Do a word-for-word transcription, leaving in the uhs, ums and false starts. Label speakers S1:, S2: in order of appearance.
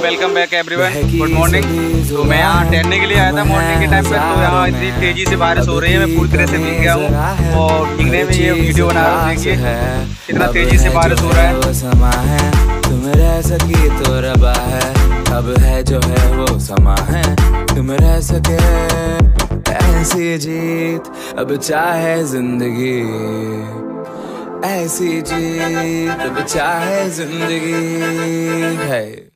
S1: Welcome back everyone, good morning. तो मैं यहाँ टहलने के लिए आया था मॉर्निंग के टाइम पे। तो यहाँ इतनी तेजी से बारिश हो रही है, मैं पूरी तरह से भीग गया हूँ और भीगने में ये वीडियो बना रहा हूँ। देखिए कितना तेजी से बारिश हो रहा है।
S2: तुम रह सकी तो रबा है, अब है जो है वो समा है। तुम रह सके ऐसी जीत, अब चाहे जिंदगी ऐसी जीत, अब चाहे जिंदगी है।